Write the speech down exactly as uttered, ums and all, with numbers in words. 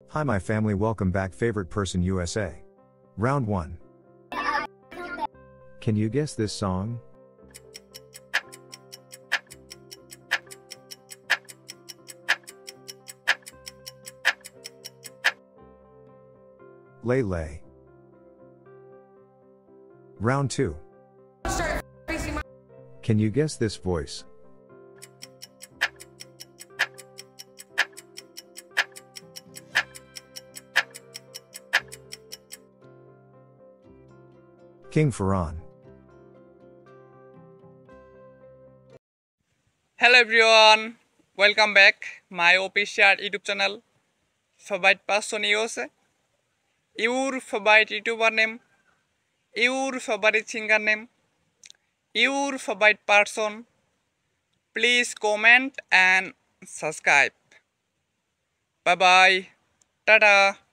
Hi my family, welcome back. Favorite person U S A. Round one. Can you guess this song? Lay Lay. Round two. Can you guess this voice? King Ferran. Hello everyone, welcome back my official YouTube channel. Favorite person is your favorite YouTuber name, your favorite singer name, your favorite person. Please comment and subscribe. Bye bye. Tada.